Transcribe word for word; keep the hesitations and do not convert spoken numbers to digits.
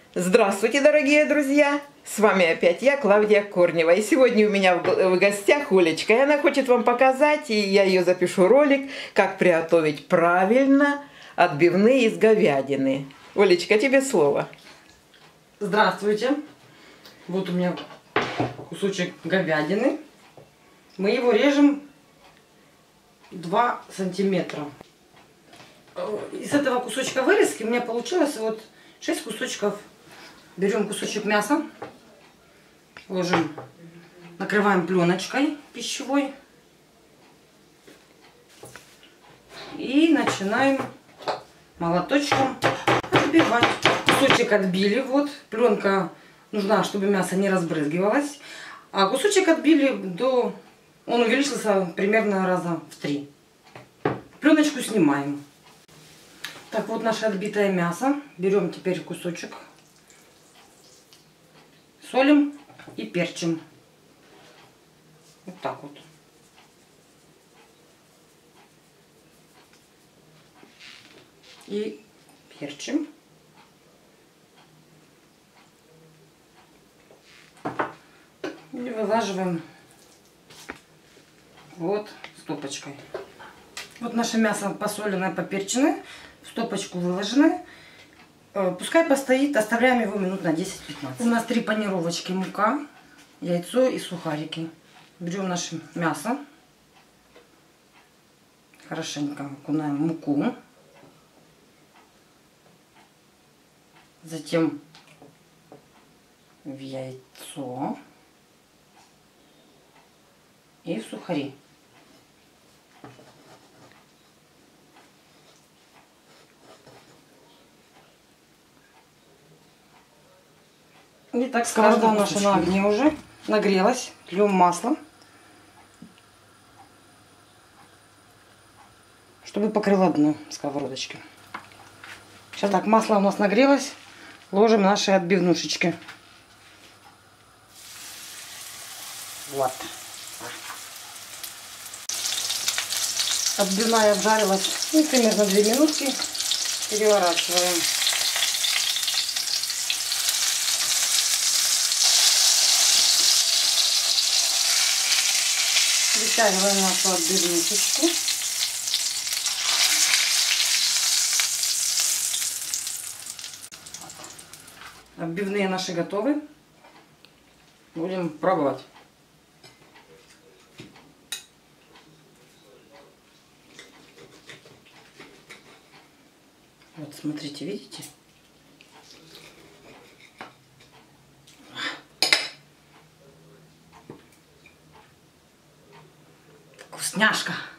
Здравствуйте, дорогие друзья! С вами опять я, Клавдия Корнева. И сегодня у меня в гостях Олечка. И она хочет вам показать, и я ее запишу ролик, как приготовить правильно отбивные из говядины. Олечка, тебе слово. Здравствуйте! Вот у меня кусочек говядины. Мы его режем два сантиметра. Из этого кусочка вырезки у меня получилось вот шесть кусочков. Берем кусочек мяса, ложим, накрываем пленочкой пищевой и начинаем молоточком отбивать. Кусочек отбили, вот, пленка нужна, чтобы мясо не разбрызгивалось, а кусочек отбили до, он увеличился примерно раза в три. Пленочку снимаем. Так, вот наше отбитое мясо. Берем теперь кусочек, солим и перчим. Вот так вот. И перчим. И вылаживаем вот стопочкой. Вот наше мясо посоленное, поперченное, в стопочку выложенное. Пускай постоит, оставляем его минут на десять-пятнадцать. У нас три панировочки: мука, яйцо и сухарики. Берем наше мясо, хорошенько окунаем в муку, затем в яйцо и в сухари. Итак, сковорода наша на огне уже нагрелась. Льем масло, чтобы покрыло дно сковородочки. Сейчас так, масло у нас нагрелось. Ложим наши отбивнушечки. Вот. Отбивная обжарилась, ну, примерно две минутки. Переворачиваем. Вытягиваем нашу отбивнушечку. Отбивные наши готовы. Будем пробовать. Вот, смотрите, видите? Вкусняшка!